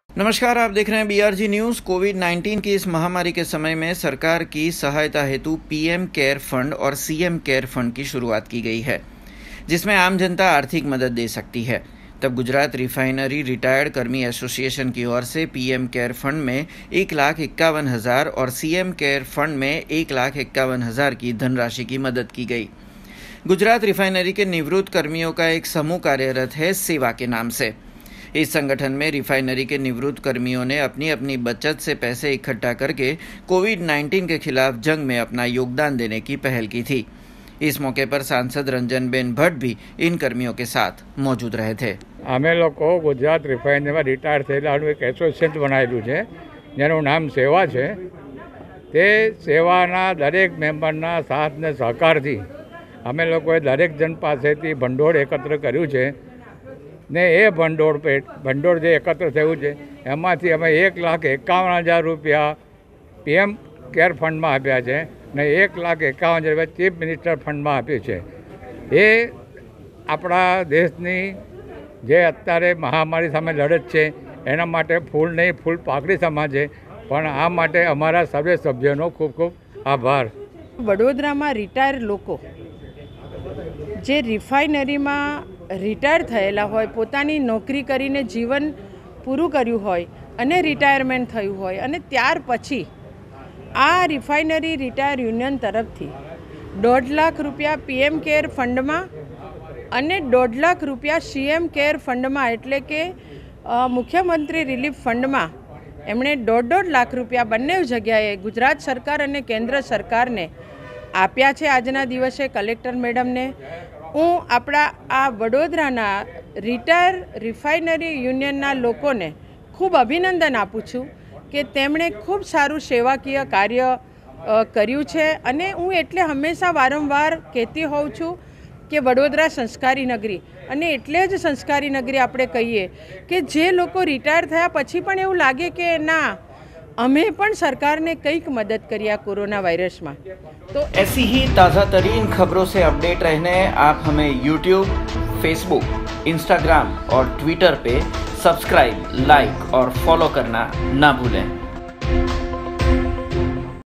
नमस्कार, आप देख रहे हैं BRG न्यूज़। कोविड-19 की इस महामारी के समय में सरकार की सहायता हेतु PM केयर फंड और CM केयर फंड की शुरुआत की गई है, जिसमें आम जनता आर्थिक मदद दे सकती है। तब गुजरात रिफाइनरी रिटायर्ड कर्मी एसोसिएशन की ओर से PM केयर फंड में 1,51,000 और CM केयर फंड में 1,51,000 की धनराशि की मदद की गई। गुजरात रिफाइनरी के निवृत्त कर्मियों का एक समूह कार्यरत है सेवा के नाम से। इस संगठन में रिफाइनरी के निवृत्त कर्मियों ने अपनी अपनी बचत से पैसे इकट्ठा करके कोविड-19 के खिलाफ जंग में अपना योगदान देने की पहल की थी। इस मौके पर सांसद रंजनबेन भट्ट भी इन कर्मियों के साथ मौजूद रहे थे। અમે લોકો ગુજરાત રિફાઇનરીમાં રિટાયર થયેલાનું એક એસોસિએશન બનાવેલું છે જેનું નામ સેવા છે। તે સેવાના દરેક મેમ્બરના સાથ ને સહકારથી અમે લોકોએ દરેક જણ પાસેથી ભંડોળ એકત્ર કર્યું છે ને એ ભંડોળ જે એકત્ર થયું છે એમાંથી અમે 1,51,000 રૂપિયા PM કેર ફંડમાં આપ્યા છે ને 1,51,000 રૂપિયા ચીફ મિનિસ્ટર ફંડમાં આપ્યું છે। એ આપણા દેશની જે અત્યારે મહામારી સામે લડત છે એના માટે ફૂલ નહીં ફૂલ પાકડી સમાજ છે, પણ આ માટે અમારા સર્વે સભ્યોનો ખૂબ ખૂબ આભાર। વડોદરામાં રિટાયર લોકો જે રિફાઇનરીમાં રિટાયર થયેલા હોય, પોતાની નોકરી કરીને જીવન પૂરું કર્યું હોય અને રિટાયરમેન્ટ થયું હોય અને ત્યાર પછી આ રિફાઇનરી રિટાયર યુનિયન તરફથી 1.5 લાખ રૂપિયા PM કેર ફંડમાં અને 1.5 લાખ રૂપિયા CM કેર ફંડમાં એટલે કે મુખ્યમંત્રી રિલીફ ફંડમાં એમણે 1.5 લાખ રૂપિયા બંને જગ્યાએ ગુજરાત સરકાર અને કેન્દ્ર સરકારને આપ્યા છે। આજના દિવસે કલેક્ટર મેડમને હું આપણા આ વડોદરાના રિટાયર રિફાઇનરી યુનિયનના લોકોને ખૂબ અભિનંદન આપું છું કે તેમણે ખૂબ સારું સેવાકીય કાર્ય કર્યું છે અને હું એટલે હંમેશા વારંવાર કહેતી હોઉં છું કે વડોદરા સંસ્કારી નગરી અને એટલે જ સંસ્કારી નગરી આપણે કહીએ કે જે લોકો રિટાયર થયા પછી પણ એવું લાગે કે ના અમે પણ સરकारने કંઈક મદદ કરી આ કોરોના વાયરસમાં। तो ऐसी ही ताज़ा तरीन खबरों से अपडेट रहने आप हमें YouTube, Facebook, Instagram और Twitter पे सब्सक्राइब, लाइक और फॉलो करना ना भूलें।